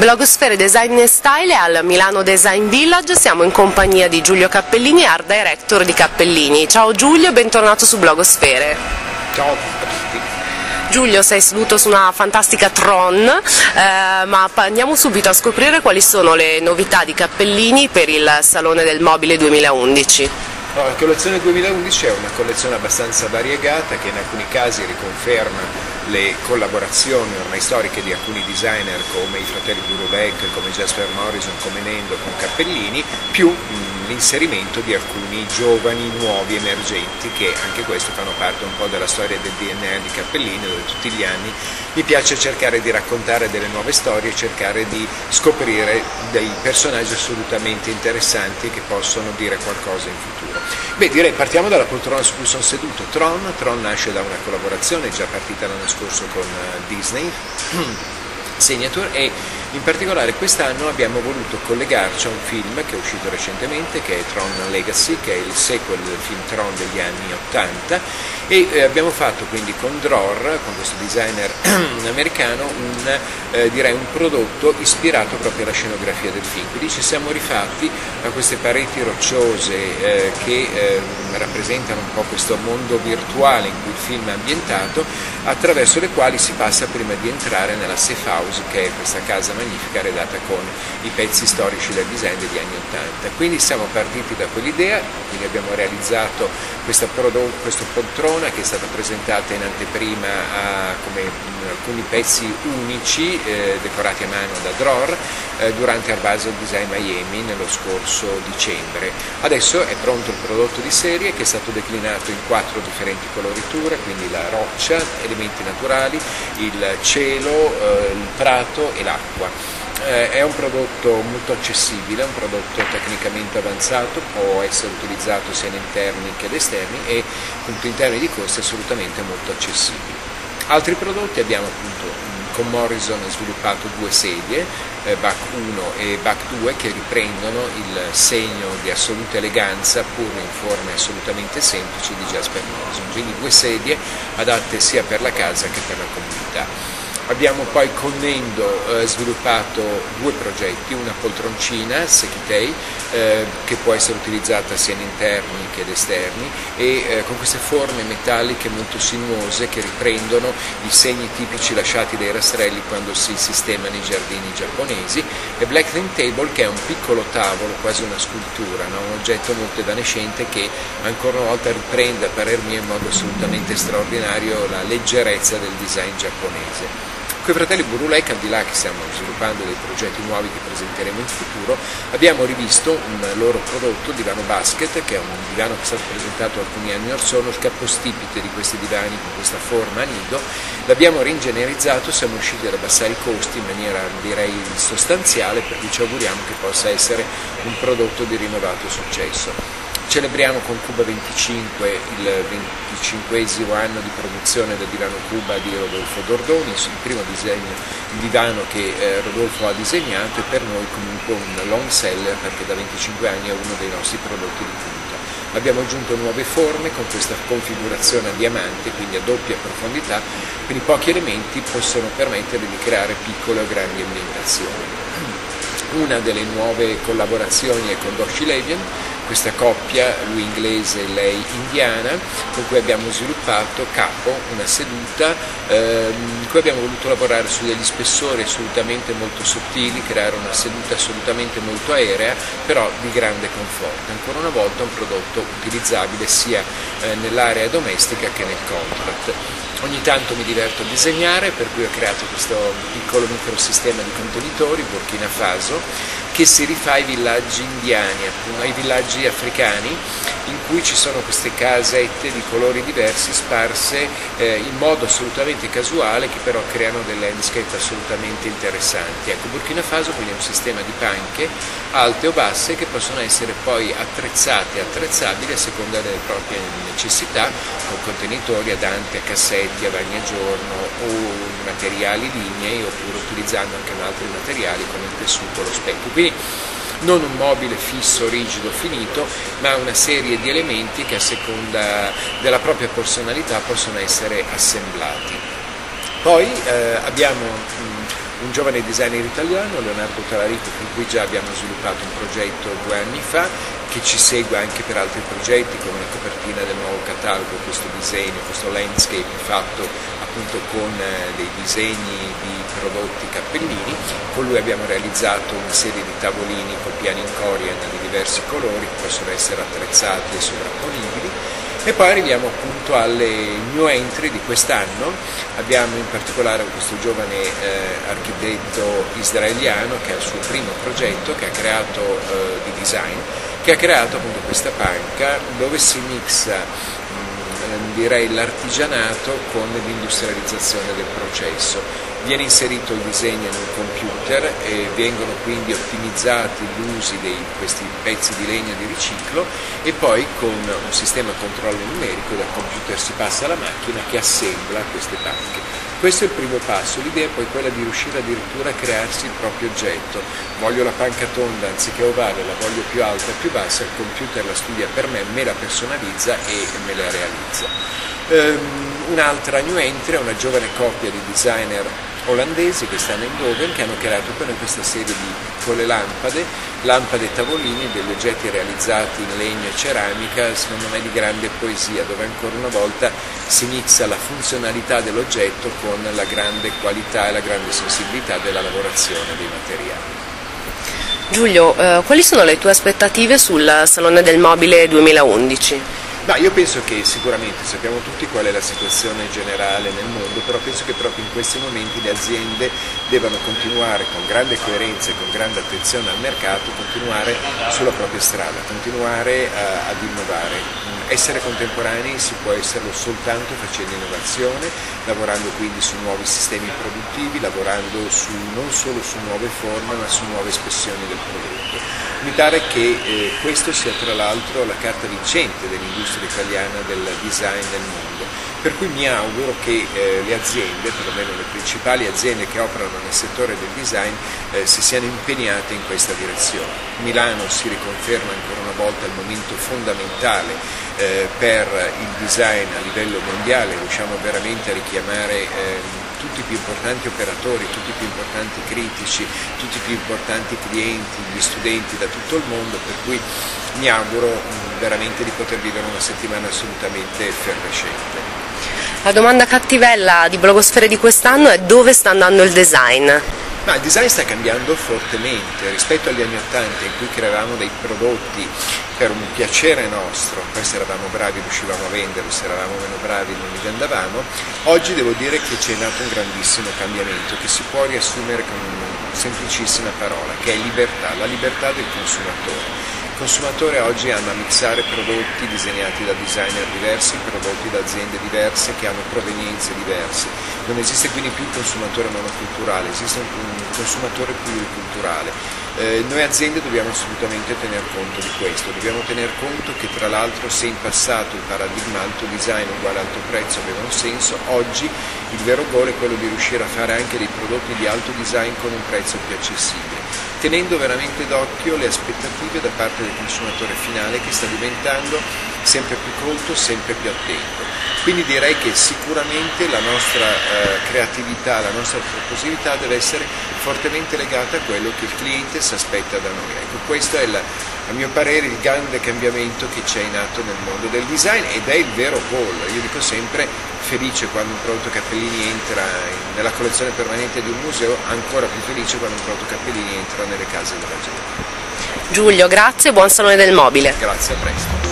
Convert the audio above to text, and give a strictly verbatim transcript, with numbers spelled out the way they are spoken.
Blogosfere Design e Style al Milano Design Village, siamo in compagnia di Giulio Cappellini, Art Director di Cappellini. Ciao Giulio, bentornato su Blogosfere. Ciao a tutti. Giulio, sei seduto su una fantastica Tron, eh, ma andiamo subito a scoprire quali sono le novità di Cappellini per il Salone del Mobile duemilaundici. La collezione duemilaundici è una collezione abbastanza variegata che in alcuni casi riconferma le collaborazioni ormai storiche di alcuni designer come i fratelli Burulek, come Jasper Morrison, come Nendo con Cappellini, più mh, l'inserimento di alcuni giovani, nuovi, emergenti che anche questo fanno parte un po' della storia del D N A di Cappellini, dove tutti gli anni mi piace cercare di raccontare delle nuove storie e cercare di scoprire dei personaggi assolutamente interessanti che possono dire qualcosa in futuro. Beh, direi partiamo dalla poltrona su cui sono seduto. Tron, Tron nasce da una collaborazione già partita l'anno scorso con Disney Signature, e in particolare quest'anno abbiamo voluto collegarci a un film che è uscito recentemente, che è Tron Legacy, che è il sequel del film Tron degli anni ottanta, e eh, abbiamo fatto quindi con Dror, con questo designer americano, un, eh, direi un prodotto ispirato proprio alla scenografia del film. Quindi ci siamo rifatti a queste pareti rocciose eh, che eh, rappresentano un po' questo mondo virtuale in cui il film è ambientato, attraverso le quali si passa prima di entrare nella safe house, che è questa casa magnifica redata con i pezzi storici del design degli anni ottanta. Quindi siamo partiti da quell'idea, quindi abbiamo realizzato questa questo poltrona che è stata presentata in anteprima a, come mh, alcuni pezzi unici eh, decorati a mano da Dror eh, durante Art Basel Design Miami nello scorso dicembre. Adesso è pronto il prodotto di serie, che è stato declinato in quattro differenti coloriture, quindi la roccia, elementi naturali, il cielo, eh, il prato e l'acqua. Eh, è un prodotto molto accessibile, è un prodotto tecnicamente avanzato, può essere utilizzato sia in interni che ad esterni e appunto in termini di costi assolutamente molto accessibili. Altri prodotti abbiamo appunto con Morrison sviluppato due sedie, eh, B A C uno e B A C due, che riprendono il segno di assoluta eleganza pur in forme assolutamente semplici di Jasper Morrison, quindi due sedie adatte sia per la casa che per la comunità. Abbiamo poi con Nendo eh, sviluppato due progetti, una poltroncina Sekitei eh, che può essere utilizzata sia in interni che ad esterni, e eh, con queste forme metalliche molto sinuose che riprendono i segni tipici lasciati dai rastrelli quando si sistemano i giardini giapponesi, e Black Thing Table, che è un piccolo tavolo, quasi una scultura, no? Un oggetto molto evanescente che ancora una volta riprende a parer mio in modo assolutamente straordinario la leggerezza del design giapponese. Con i fratelli Burulek, al di là che stiamo sviluppando dei progetti nuovi che presenteremo in futuro, abbiamo rivisto un loro prodotto, il divano basket, che è un divano che è stato presentato alcuni anni or sono, il capostipite di questi divani con questa forma a nido. L'abbiamo ringenerizzato, siamo riusciti ad abbassare i costi in maniera direi sostanziale, per cui ci auguriamo che possa essere un prodotto di rinnovato successo. Celebriamo con Cuba venticinque il venticinquesimo anno di produzione del divano Cuba di Rodolfo Dordoni, il primo disegno, il divano che eh, Rodolfo ha disegnato, e per noi comunque un long seller perché da venticinque anni è uno dei nostri prodotti di punta. Abbiamo aggiunto nuove forme con questa configurazione a diamante, quindi a doppia profondità, quindi pochi elementi possono permettere di creare piccole o grandi ambientazioni. Una delle nuove collaborazioni è con Doshi Levian, questa coppia, lui inglese e lei indiana, con cui abbiamo sviluppato Capo, una seduta ehm, in cui abbiamo voluto lavorare su degli spessori assolutamente molto sottili, creare una seduta assolutamente molto aerea, però di grande conforto. Ancora una volta un prodotto utilizzabile sia eh, nell'area domestica che nel contract. Ogni tanto mi diverto a disegnare, per cui ho creato questo piccolo microsistema di contenitori, Burkina Faso, che si rifà ai villaggi indiani, ai villaggi africani, in cui ci sono queste casette di colori diversi sparse eh, in modo assolutamente casuale, che però creano delle landscape assolutamente interessanti. Ecco, Burkina Faso quindi è un sistema di panche, alte o basse, che possono essere poi attrezzate e attrezzabili a seconda delle proprie necessità, con contenitori adanti a cassetti, a bagnagiorno o materiali lignei, oppure utilizzando anche altri materiali come il tessuto o lo specchio. Quindi non un mobile fisso, rigido, finito, ma una serie di elementi che a seconda della propria personalità possono essere assemblati. Poi eh, abbiamo mh, un giovane designer italiano, Leonardo Talarico, con cui già abbiamo sviluppato un progetto due anni fa, che ci segue anche per altri progetti come la copertina del nuovo catalogo, questo disegno, questo landscape fatto appunto con dei disegni di prodotti cappellini. Con lui abbiamo realizzato una serie di tavolini con piani in corian di diversi colori che possono essere attrezzati e sovrapponibili. E poi arriviamo appunto alle new entry di quest'anno. Abbiamo in particolare questo giovane eh, architetto israeliano che ha il suo primo progetto, che ha creato eh, di design, che ha creato appunto questa panca dove si mixa mh, direi l'artigianato con l'industrializzazione del processo. Viene inserito il disegno in un computer e vengono quindi ottimizzati gli usi di questi pezzi di legno di riciclo e poi con un sistema controllo numerico dal computer si passa alla macchina che assembla queste panche. Questo è il primo passo, l'idea è poi quella di riuscire addirittura a crearsi il proprio oggetto. Voglio la panca tonda anziché ovale, la voglio più alta e più bassa, il computer la studia per me, me la personalizza e me la realizza. Um, un'altra new entry è una giovane coppia di designer olandesi che stanno in Doven, che hanno creato per noi questa serie di piccole lampade, lampade tavolini, degli oggetti realizzati in legno e ceramica, secondo me di grande poesia, dove ancora una volta si mixa la funzionalità dell'oggetto con la grande qualità e la grande sensibilità della lavorazione dei materiali. Giulio, eh, quali sono le tue aspettative sul Salone del Mobile duemilaundici? Ma io penso che sicuramente sappiamo tutti qual è la situazione generale nel mondo, però penso che proprio in questi momenti le aziende devono continuare con grande coerenza e con grande attenzione al mercato, continuare sulla propria strada, continuare a, ad innovare. Essere contemporanei si può esserlo soltanto facendo innovazione, lavorando quindi su nuovi sistemi produttivi, lavorando su, non solo su nuove forme ma su nuove espressioni del prodotto. Mi pare che eh, questo sia tra l'altro la carta vincente dell'industria italiana del design nel mondo, per cui mi auguro che eh, le aziende, perlomeno le principali aziende che operano nel settore del design, eh, si siano impegnate in questa direzione. Milano si riconferma ancora una volta il momento fondamentale eh, per il design a livello mondiale, riusciamo veramente a richiamare eh, tutti i più importanti operatori, tutti i più importanti critici, tutti i più importanti clienti, gli studenti da tutto il mondo, per cui mi auguro mh, veramente di poter vivere una settimana assolutamente effervescente. La domanda cattivella di Blogosfere di quest'anno è: dove sta andando il design? Ma il design sta cambiando fortemente rispetto agli anni Ottanta in cui creavamo dei prodotti per un piacere nostro, poi se eravamo bravi riuscivamo a venderli, se eravamo meno bravi non li vendavamo. Oggi devo dire che c'è nato un grandissimo cambiamento che si può riassumere con una semplicissima parola, che è libertà, la libertà del consumatore. Il consumatore oggi ama mixare prodotti disegnati da designer diversi, prodotti da aziende diverse che hanno provenienze diverse. Non esiste quindi più il consumatore monoculturale, esiste un consumatore pluriculturale. Eh, noi aziende dobbiamo assolutamente tener conto di questo, dobbiamo tener conto che tra l'altro se in passato il paradigma alto design uguale alto prezzo aveva un senso, oggi il vero goal è quello di riuscire a fare anche dei prodotti di alto design con un prezzo più accessibile, tenendo veramente d'occhio le aspettative da parte del consumatore finale che sta diventando sempre più colto, sempre più attento. Quindi direi che sicuramente la nostra eh, creatività, la nostra propositività deve essere fortemente legata a quello che il cliente si aspetta da noi. Ecco, questo è la, a mio parere il grande cambiamento che c'è in atto nel mondo del design ed è il vero goal. Io dico sempre felice quando un prodotto Cappellini entra in, nella collezione permanente di un museo, ancora più felice quando un prodotto Cappellini entra nelle case della gente. Giulio, grazie e buon Salone del Mobile. Grazie, a presto.